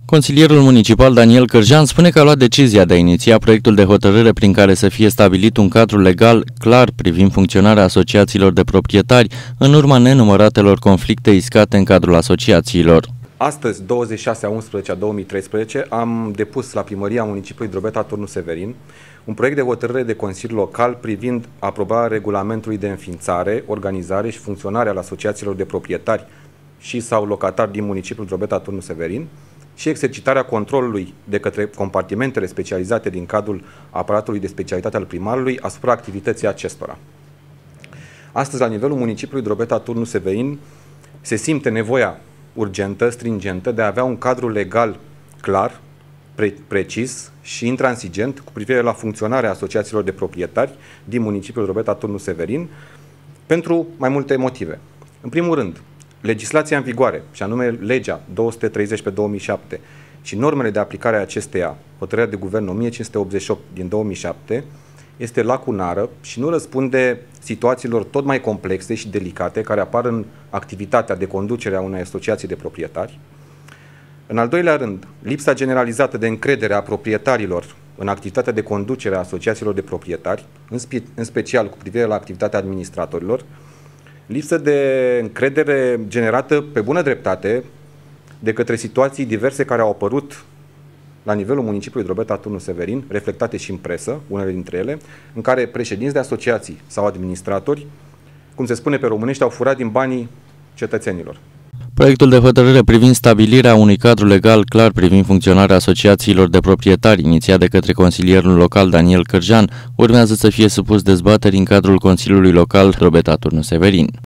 Consilierul municipal Daniel Cârjan spune că a luat decizia de a iniția proiectul de hotărâre prin care să fie stabilit un cadru legal clar privind funcționarea asociațiilor de proprietari în urma nenumăratelor conflicte iscate în cadrul asociațiilor. Astăzi, 26/11/2013, am depus la Primăria Municipiului Drobeta Turnu Severin un proiect de hotărâre de Consiliu Local privind aprobarea regulamentului de înființare, organizare și funcționare al asociațiilor de proprietari și sau locatari din municipiul Drobeta Turnu Severin și exercitarea controlului de către compartimentele specializate din cadrul aparatului de specialitate al primarului asupra activității acestora. Astăzi, la nivelul municipiului Drobeta Turnu Severin, se simte nevoia urgentă, stringentă, de a avea un cadru legal clar, precis și intransigent cu privire la funcționarea asociațiilor de proprietari din municipiul Drobeta Turnu Severin pentru mai multe motive. În primul rând, legislația în vigoare, și anume legea 230/2007 și normele de aplicare a acesteia, hotărârea de guvern 1588 din 2007, este lacunară și nu răspunde situațiilor tot mai complexe și delicate care apar în activitatea de conducere a unei asociații de proprietari. În al doilea rând, lipsa generalizată de încredere a proprietarilor în activitatea de conducere a asociațiilor de proprietari, în special cu privire la activitatea administratorilor, lipsă de încredere generată pe bună dreptate de către situații diverse care au apărut la nivelul municipiului Drobeta Turnu Severin, reflectate și în presă, unele dintre ele, în care președinți de asociații sau administratori, cum se spune pe românești, au furat din banii cetățenilor. Proiectul de hotărâre privind stabilirea unui cadru legal clar privind funcționarea asociațiilor de proprietari, inițiat de către consilierul local Daniel Cârjan, urmează să fie supus dezbaterii în cadrul Consiliului Local Drobeta Turnu Severin.